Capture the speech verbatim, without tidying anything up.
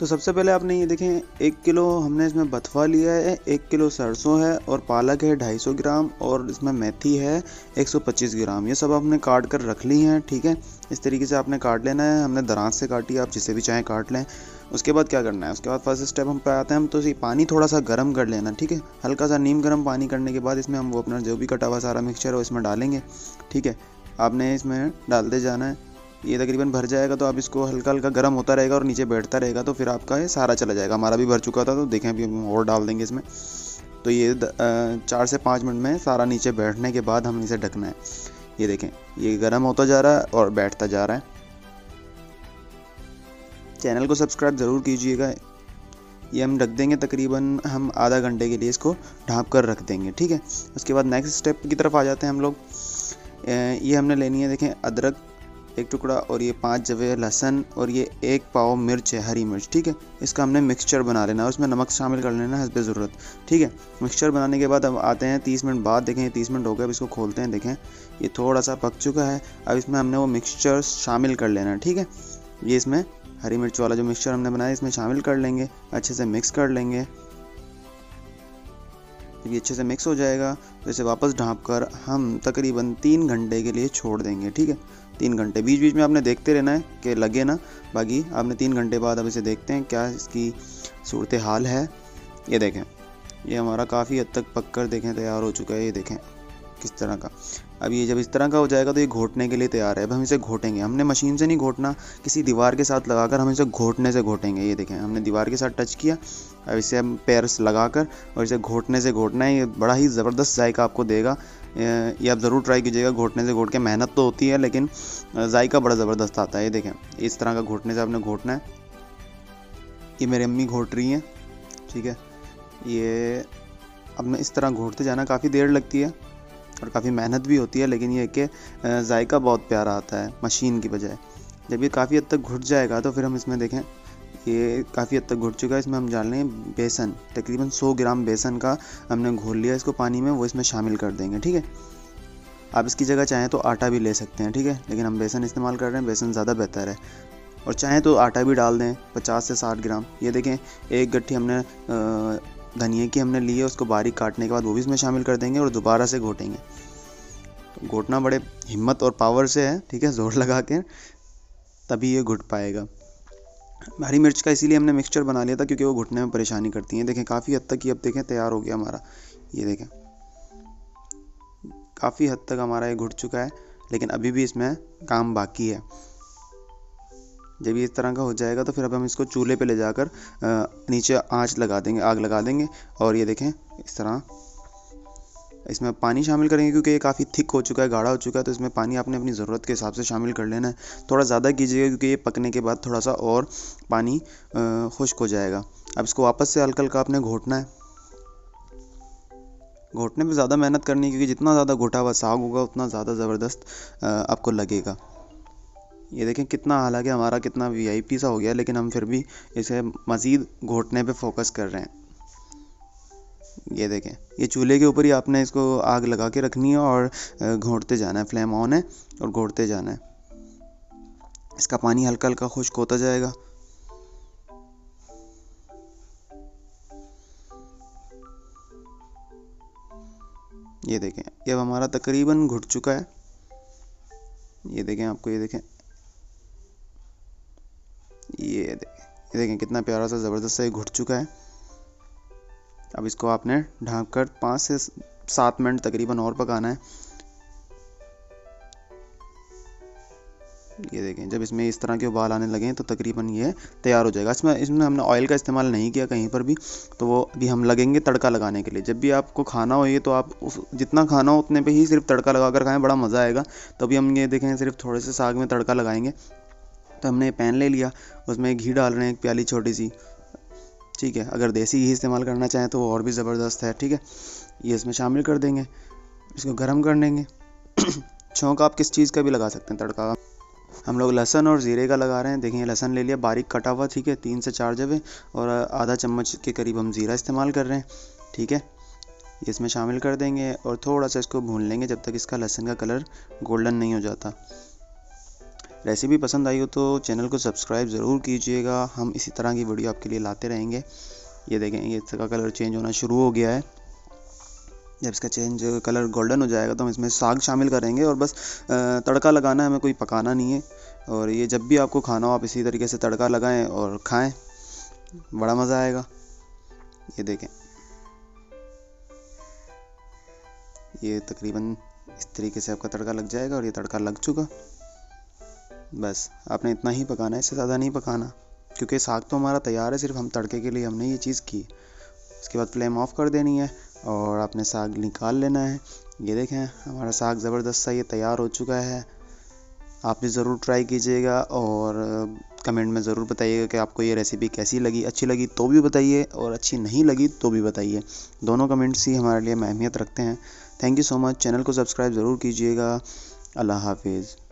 तो सबसे पहले आपने ये देखें, एक किलो हमने इसमें बथुआ लिया है, एक किलो सरसों है और पालक है ढाई सौ ग्राम और इसमें मेथी है एक सौ पच्चीस ग्राम। ये सब आपने काट कर रख ली हैं। ठीक है, इस तरीके से आपने काट लेना है। हमने दराज से काटी, आप जिसे भी चाहें काट लें। उसके बाद क्या करना है, उसके बाद फर्स्ट स्टेप हम पे आते हैं हम तो इसी पानी थोड़ा सा गर्म कर लेना। ठीक है, हल्का सा नीम गर्म पानी करने के बाद इसमें हम वो अपना जो भी कटा हुआ सारा मिक्सचर है वो इसमें डालेंगे। ठीक है, आपने इसमें डालते जाना है। ये तकरीबन भर जाएगा तो आप इसको हल्का हल्का गर्म होता रहेगा और नीचे बैठता रहेगा, तो फिर आपका ये सारा चला जाएगा। हमारा भी भर चुका था, तो देखें अभी हम और डाल देंगे इसमें। तो ये चार से पाँच मिनट में सारा नीचे बैठने के बाद हम इसे ढकना है। ये देखें, ये गर्म होता जा रहा है और बैठता जा रहा है। चैनल को सब्सक्राइब ज़रूर कीजिएगा। ये हम रख देंगे तकरीबन हम आधा घंटे के लिए, इसको ढाँप कर रख देंगे। ठीक है, उसके बाद नेक्स्ट स्टेप की तरफ आ जाते हैं हम लोग। ये हमने लेनी है, देखें अदरक एक टुकड़ा और ये पांच जवे लहसुन और ये एक पाव मिर्च है, हरी मिर्च। ठीक है, इसका हमने मिक्सचर बना लेना है, उसमें नमक शामिल कर लेना है हस्बे ज़रूरत। ठीक है, मिक्सचर बनाने के बाद अब आते हैं तीस मिनट बाद। देखें ये तीस मिनट हो गए, अब इसको खोलते हैं। देखें ये थोड़ा सा पक चुका है। अब इसमें हमने वो मिक्सचर शामिल कर लेना है। ठीक है, ये इसमें हरी मिर्च वाला जो मिक्सचर हमने बनाया इसमें शामिल कर लेंगे, अच्छे से मिक्स कर लेंगे। जब ये अच्छे से मिक्स हो जाएगा तो इसे वापस ढाँप कर हम तकरीबन तीन घंटे के लिए छोड़ देंगे। ठीक है, तीन घंटे, बीच बीच में आपने देखते रहना है कि लगे ना। बाकी आपने तीन घंटे बाद अब इसे देखते हैं क्या इसकी सूरत हाल है। ये देखें, ये हमारा काफ़ी हद तक पक कर देखें तैयार हो चुका है। ये देखें किस तरह का। अब ये जब इस तरह का हो जाएगा तो ये घोटने के लिए तैयार है। अब हम इसे घोटेंगे। हमने मशीन से नहीं घोटना, किसी दीवार के साथ लगाकर हम इसे घोटने से घोटेंगे। ये देखें, हमने दीवार के साथ टच किया, अब इसे हम पैर से लगाकर और इसे घोटने से घोटना है। ये बड़ा ही ज़बरदस्त जायका आपको देगा। ये आप ज़रूर ट्राई कीजिएगा। घोटने से घोट के मेहनत तो होती है लेकिन जायका बड़ा ज़बरदस्त आता है। ये देखें, इस तरह का घोटने से आपने घोटना है। ये मेरी अम्मी घोट रही हैं। ठीक है, ये अब मैं इस तरह घोटते जाना, काफ़ी देर लगती है और काफ़ी मेहनत भी होती है, लेकिन ये कि जायका बहुत प्यारा आता है मशीन की बजाय। जब ये काफ़ी हद तक घुट जाएगा तो फिर हम इसमें देखें ये काफ़ी हद तक घुट चुका है। इसमें हम डाल लेंगे बेसन, तकरीबन सौ ग्राम बेसन का हमने घोल लिया इसको पानी में, वो इसमें शामिल कर देंगे। ठीक है, आप इसकी जगह चाहें तो आटा भी ले सकते हैं। ठीक है, लेकिन हम बेसन इस्तेमाल कर रहे हैं, बेसन ज़्यादा बेहतर है। और चाहें तो आटा भी डाल दें पचास से साठ ग्राम। ये देखें, एक गट्ठी हमने धनिया की हमने ली है, उसको बारीक काटने के बाद वो भी इसमें शामिल कर देंगे और दोबारा से घोटेंगे। तो घोटना बड़े हिम्मत और पावर से है। ठीक है, ज़ोर लगा के तभी ये घुट पाएगा। हरी मिर्च का इसीलिए हमने मिक्सचर बना लिया था क्योंकि वो घुटने में परेशानी करती हैं। देखें काफ़ी हद तक ये अब देखें तैयार हो गया हमारा। ये देखें काफ़ी हद तक हमारा ये घुट चुका है, लेकिन अभी भी इसमें काम बाकी है। जब ये इस तरह का हो जाएगा तो फिर अब हम इसको चूल्हे पे ले जाकर नीचे आंच लगा देंगे, आग लगा देंगे। और ये देखें इस तरह इसमें पानी शामिल करेंगे क्योंकि ये काफ़ी थिक हो चुका है, गाढ़ा हो चुका है। तो इसमें पानी आपने अपनी ज़रूरत के हिसाब से शामिल कर लेना है। थोड़ा ज़्यादा कीजिएगा क्योंकि ये पकने के बाद थोड़ा सा और पानी खुश्क हो जाएगा। अब इसको वापस से हल्का हल्का आपने घोटना है। घोटने पे ज़्यादा मेहनत करनी है क्योंकि जितना ज़्यादा घोटा हुआ साग होगा उतना ज़्यादा ज़बरदस्त आपको लगेगा। ये देखें कितना, हालांकि हमारा कितना वीआईपी सा हो गया, लेकिन हम फिर भी इसे मज़ीद घोटने पे फोकस कर रहे हैं। ये देखें, ये चूल्हे के ऊपर ही आपने इसको आग लगा के रखनी है और घोटते जाना है। फ्लेम ऑन है और घोटते जाना है। इसका पानी हल्का हल्का खुश्क होता जाएगा। ये देखें, ये अब हमारा तकरीबन घुट चुका है। ये देखें आपको, ये देखें, ये देखें, ये देखें कितना प्यारा सा ज़बरदस्त सा ये घुट चुका है। अब इसको आपने ढक कर पाँच से सात मिनट तकरीबन और पकाना है। ये देखें, जब इसमें इस तरह के उबाल आने लगे तो तकरीबन ये तैयार हो जाएगा। इसमें इसमें हमने ऑयल का इस्तेमाल नहीं किया कहीं पर भी, तो वो अभी हम लगेंगे तड़का लगाने के लिए। जब भी आपको खाना हो ये तो आप उस जितना खाना हो उतने पे ही सिर्फ तड़का लगा कर खाएं, बड़ा मज़ा आएगा। तो अभी हम ये देखें सिर्फ थोड़े से साग में तड़का लगाएंगे। तो हमने पैन ले लिया, उसमें घी डाल रहे हैं एक प्याली छोटी सी। ठीक है, अगर देसी घी इस्तेमाल करना चाहें तो वो और भी ज़बरदस्त है। ठीक है, ये इसमें शामिल कर देंगे, इसको गर्म कर देंगे। छौंक आप किस चीज़ का भी लगा सकते हैं तड़का। हम लोग लहसुन और ज़ीरे का लगा रहे हैं। देखिए लहसुन ले लिया बारीक कटा हुआ। ठीक है, तीन से चार जवे और आधा चम्मच के करीब हम ज़ीरा इस्तेमाल कर रहे हैं। ठीक है, ये इसमें शामिल कर देंगे और थोड़ा सा इसको भून लेंगे जब तक इसका लहसुन का कलर गोल्डन नहीं हो जाता। रेसिपी पसंद आई हो तो चैनल को सब्सक्राइब ज़रूर कीजिएगा, हम इसी तरह की वीडियो आपके लिए लाते रहेंगे। ये देखें, ये इसका कलर चेंज होना शुरू हो गया है। जब इसका चेंज कलर गोल्डन हो जाएगा तो हम इसमें साग शामिल करेंगे और बस तड़का लगाना है, हमें कोई पकाना नहीं है। और ये जब भी आपको खाना हो आप इसी तरीके से तड़का लगाएं और खाएं, बड़ा मज़ा आएगा। ये देखें, ये तकरीबन इस तरीके से आपका तड़का लग जाएगा और ये तड़का लग चुका। बस आपने इतना ही पकाना है, इससे ज़्यादा नहीं पकाना, क्योंकि साग तो हमारा तैयार है, सिर्फ हम तड़के के लिए हमने ये चीज़ की। इसके बाद फ्लेम ऑफ कर देनी है और आपने साग निकाल लेना है। ये देखें, हमारा साग ज़बरदस्त सा ये तैयार हो चुका है। आप भी ज़रूर ट्राई कीजिएगा और कमेंट में ज़रूर बताइएगा कि आपको ये रेसिपी कैसी लगी। अच्छी लगी तो भी बताइए और अच्छी नहीं लगी तो भी बताइए, दोनों कमेंट्स ही हमारे लिए अहमियत रखते हैं। Thank you so much. Channel को सब्सक्राइब ज़रूर कीजिएगा। अल्लाह हाफिज़।